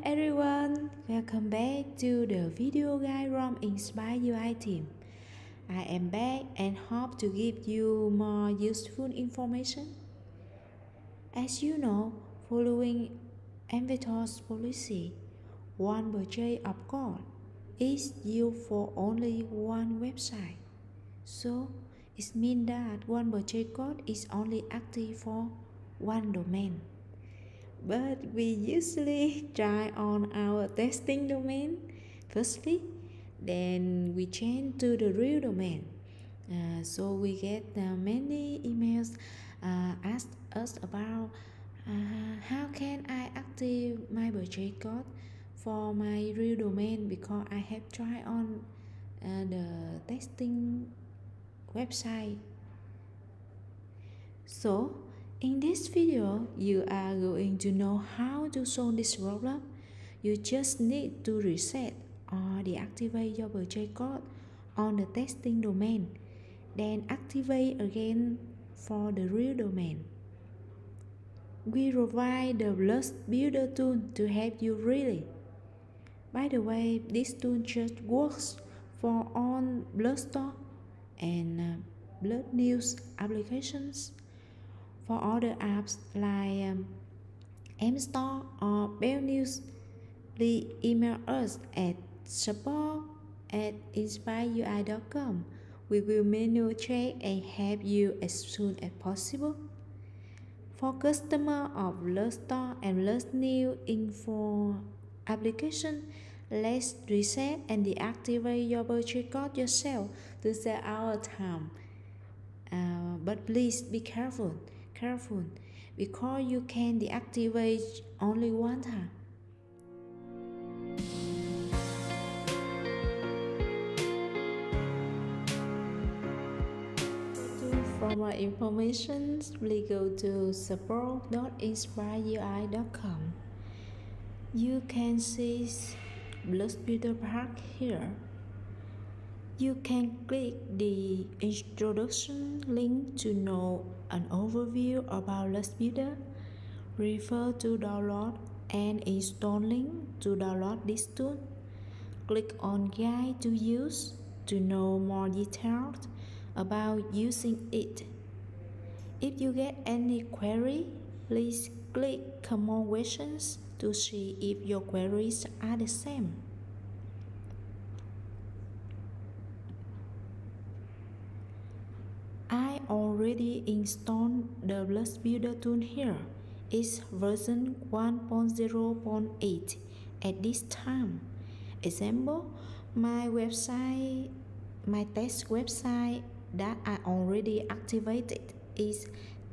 everyone, welcome back to the video guide from Inspire UI team. I am back and hope to give you more useful information. As you know, following Inventor's policy, one purchase of code is used for only one website. So it means that one purchase code is only active for one domain. But we usually try on our testing domain firstly, then we change to the real domain. So we get many emails ask us about how can I active my purchase code for my real domain because I have tried on the testing website. So in this video, you are going to know how to solve this problem. You just need to reset or deactivate your purchase code on the testing domain, then activate again for the real domain. We provide the Blast Builder tool to help you really. By the way, this tool just works for all Blast Store and Blast News applications. For other apps like M-Store or Bell News, please email us at support@inspireui.com. We will manually check and help you as soon as possible. For customers of Blast Store and Blast News info application, let's reset and deactivate your purchase code yourself to save our time. But please be careful because you can deactivate only one time. For more information, please go to support.inspireui.com. You can see Blast Builder Park here. You can click the introduction link to know an overview about Blast Builder. Refer to download and install link to download this tool. Click on Guide to use to know more details about using it. If you get any query, please click Common Questions to see if your queries are the same. I already installed the Blast Builder tool here. It's version 1.0.8 at this time. Example, my test website that I already activated is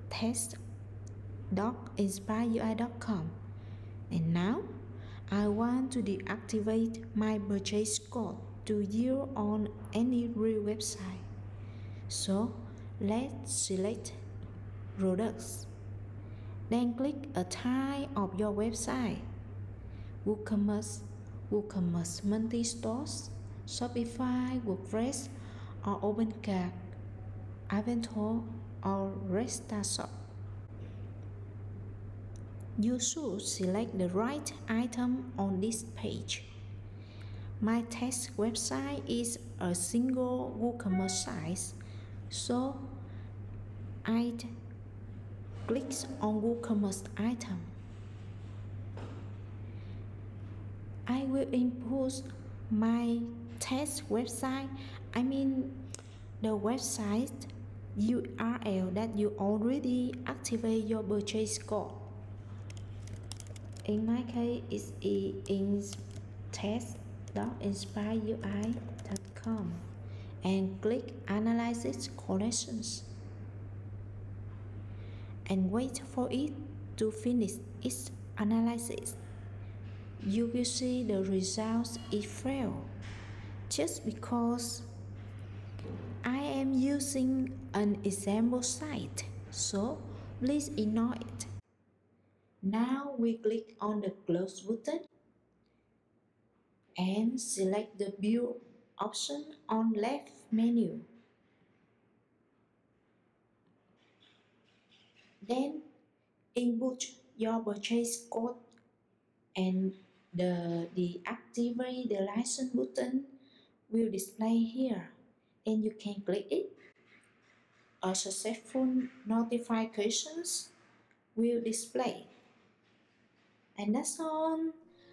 test.inspireui.com. And now I want to deactivate my purchase code to use on any real website. So let's select products. Then click a type of your website: WooCommerce, WooCommerce Multi-Stores, Shopify, WordPress, or OpenCart, Inventor, or RestaShop. You should select the right item on this page. My test website is a single WooCommerce site, so I click on WooCommerce item. I will input my test website, the website URL that you already activate your purchase code. In my case, it's test.inspireui.com and click Analysis Collections and wait for it to finish its analysis. You will see the results it failed just because I am using an example site, so please ignore it. Now we click on the Close button and select the Build option on left menu. Then input your purchase code and The deactivate the license button will display here and you can click it. A successful notifications will display. And that's all.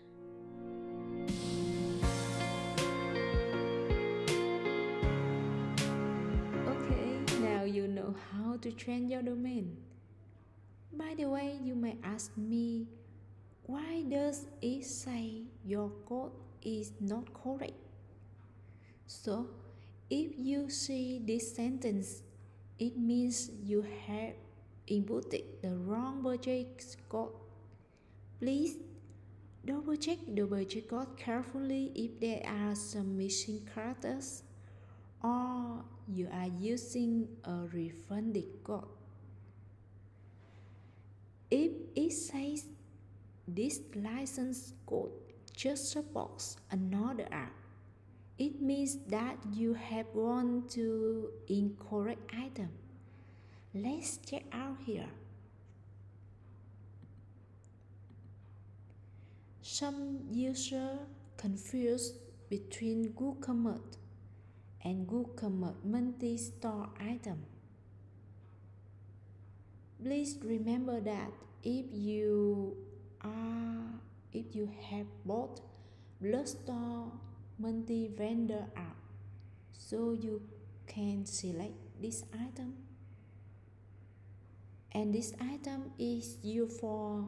Okay, now you know how to change your domain. By the way, you may ask me, why does it say your code is not correct? So, if you see this sentence, it means you have inputted the wrong purchase code. Please double check the purchase code carefully if there are some missing characters or you are using a refunded code. If it says this license code just supports another app, it means that you have gone to incorrect item. Let's check out here. Some users confuse between WooCommerce and WooCommerce multi-store item. Please remember that if you have bought Bloodstore multi-vendor app, so you can select this item, and this item is used for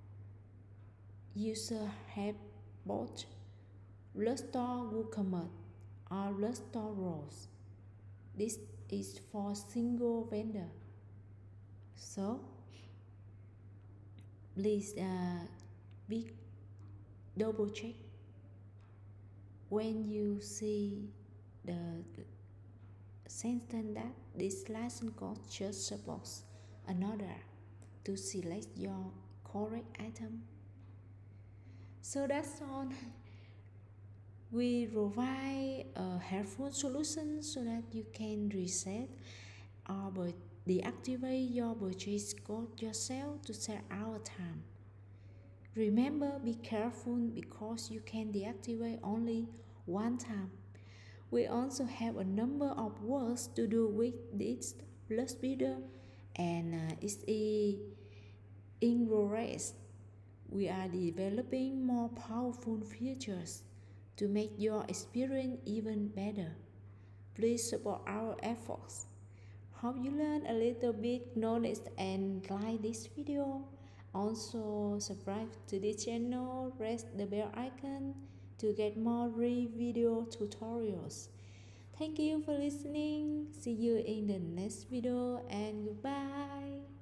user have bought Bloodstore WooCommerce or Bloodstore Rose. This is for single vendor. So please be double check when you see the sentence that this license code just supports another to select your correct item. So that's all. We provide a helpful solution so that you can reset or deactivate your purchase code yourself to save our time. Remember, be careful because you can deactivate only one time. We also have a number of works to do with this Plus Builder and XE in progress. We are developing more powerful features to make your experience even better. Please support our efforts. Hope you learn a little bit knowledge and like this video. Also subscribe to this channel, press the bell icon to get more video tutorials. Thank you for listening. See you in the next video and goodbye.